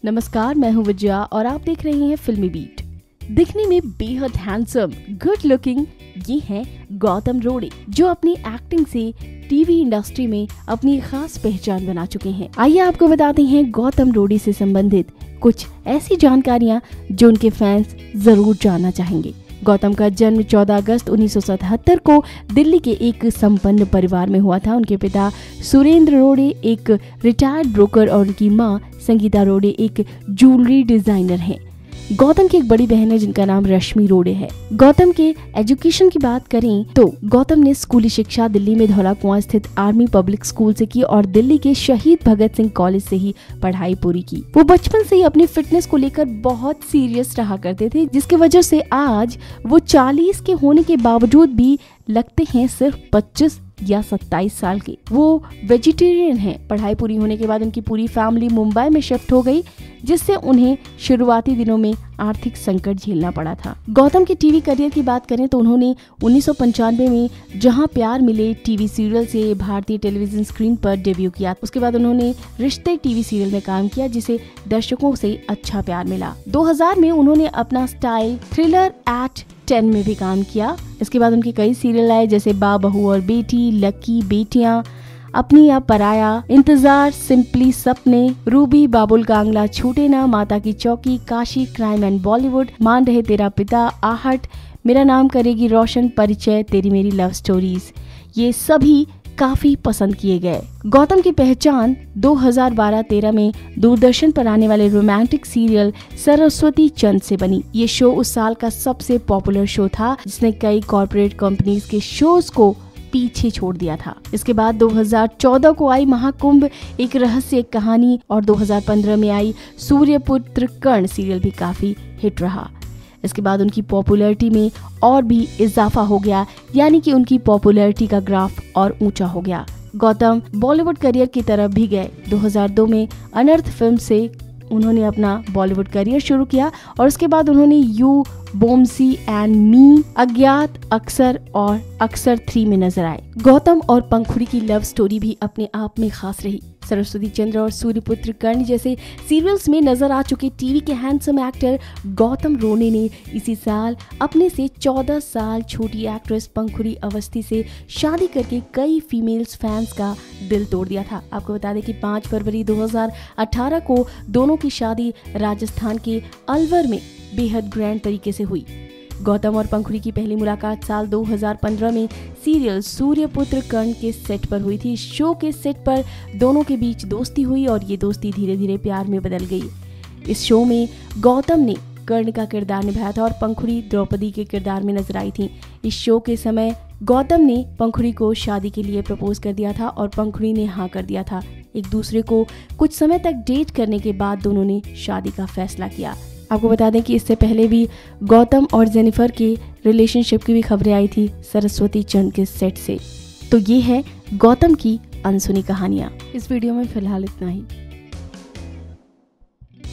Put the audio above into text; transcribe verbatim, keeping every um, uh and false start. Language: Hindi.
नमस्कार, मैं हूँ विजया और आप देख रहे हैं फिल्मी बीट। दिखने में बेहद हैंडसम, गुड लुकिंग ये हैं गौतम रोड़े, जो अपनी एक्टिंग से टीवी इंडस्ट्री में अपनी खास पहचान बना चुके हैं। आइए आपको बताते हैं गौतम रोड़े से संबंधित कुछ ऐसी जानकारियाँ जो उनके फैंस जरूर जानना चाहेंगे। गौतम का जन्म चौदह अगस्त उन्नीस सौ सतहत्तर को दिल्ली के एक संपन्न परिवार में हुआ था। उनके पिता सुरेंद्र रोड़े एक रिटायर्ड ब्रोकर और उनकी मां संगीता रोड़े एक ज्वेलरी डिजाइनर हैं। गौतम की एक बड़ी बहन है जिनका नाम रश्मि रोड़े है। गौतम के एजुकेशन की बात करें तो गौतम ने स्कूली शिक्षा दिल्ली में धौला कुआं स्थित आर्मी पब्लिक स्कूल से की और दिल्ली के शहीद भगत सिंह कॉलेज से ही पढ़ाई पूरी की। वो बचपन से ही अपनी फिटनेस को लेकर बहुत सीरियस रहा करते थे, जिसकी वजह से आज वो चालीस के होने के बावजूद भी लगते हैं सिर्फ पच्चीस या सत्ताईस साल के। वो वेजिटेरियन हैं। पढ़ाई पूरी होने के बाद उनकी पूरी फैमिली मुंबई में शिफ्ट हो गई, जिससे उन्हें शुरुआती दिनों में आर्थिक संकट झेलना पड़ा था। गौतम के टीवी करियर की बात करें तो उन्होंने उन्नीस सौ पंचानवे में जहां प्यार मिले टीवी सीरियल से भारतीय टेलीविजन स्क्रीन पर डेब्यू किया। उसके बाद उन्होंने रिश्ते टीवी सीरियल में काम किया, जिसे दर्शकों से अच्छा प्यार मिला। दो हज़ार में उन्होंने अपना स्टाइल थ्रिलर एट टेन में भी काम किया। इसके बाद उनके कई सीरियल आए, जैसे बा बहू और बेटी, लकी, बेटियां, अपनी या पराया, इंतजार, सिंपली सपने, रूबी, बाबुल कांगला, छूटे ना, माता की चौकी, काशी, क्राइम एंड बॉलीवुड, मान रहे तेरा पिता, आहट, मेरा नाम करेगी रोशन, परिचय, तेरी मेरी लव स्टोरीज, ये सभी काफी पसंद किए गए। गौतम की पहचान दो हज़ार बारह तेरह में दूरदर्शन पर आने वाले रोमांटिक सीरियल सरस्वती चंद से बनी। ये शो उस साल का सबसे पॉपुलर शो था, जिसने कई कॉर्पोरेट कंपनीज के शोज को पीछे छोड़ दिया था। इसके बाद दो हज़ार चौदह को आई महाकुंभ, एक रहस्य एक कहानी, और दो हज़ार पंद्रह में आई सूर्यपुत्र कर्ण सीरियल भी काफी हिट रहा। इसके बाद उनकी पॉपुलैरिटी में और भी इजाफा हो गया, यानी कि उनकी पॉपुलैरिटी का ग्राफ और ऊंचा हो गया। गौतम बॉलीवुड करियर की तरफ भी गए। दो हज़ार दो में अनर्थ फिल्म से उन्होंने अपना बॉलीवुड करियर शुरू किया और उसके बाद उन्होंने यू, बोमसी एंड मी, अज्ञात, अक्सर और अक्सर थ्री में नजर आए। गौतम और पंखुड़ी की लव स्टोरी भी अपने आप में खास रही। सरस्वती चंद्र और सूर्यपुत्र कर्ण जैसे सीरियल्स में नजर आ चुके टीवी के हैंडसम एक्टर गौतम रोड़े ने इसी साल अपने से चौदह साल छोटी एक्ट्रेस पंखुड़ी अवस्थी से शादी करके कई फीमेल्स फैंस का दिल तोड़ दिया था। आपको बता दें कि पाँच फरवरी दो हज़ार अठारह को दोनों की शादी राजस्थान के अलवर में बेहद ग्रैंड तरीके से हुई। गौतम और पंखुड़ी की पहली मुलाकात साल दो हज़ार पंद्रह में सीरियल सूर्यपुत्र कर्ण के सेट पर हुई थी। शो के सेट पर दोनों के बीच दोस्ती हुई और ये दोस्ती धीरे धीरे प्यार में बदल गई। इस शो में गौतम ने कर्ण का किरदार निभाया था और पंखुड़ी द्रौपदी के किरदार में नजर आई थी। इस शो के समय गौतम ने पंखुड़ी को शादी के लिए प्रपोज कर दिया था और पंखुड़ी ने हाँ कर दिया था। एक दूसरे को कुछ समय तक डेट करने के बाद दोनों ने शादी का फैसला किया। आपको बता दें कि इससे पहले भी गौतम और जेनिफर के रिलेशनशिप की भी खबरें आई थी सरस्वती चंद के सेट से। तो ये है गौतम की अनसुनी कहानियां। इस वीडियो में फिलहाल इतना ही।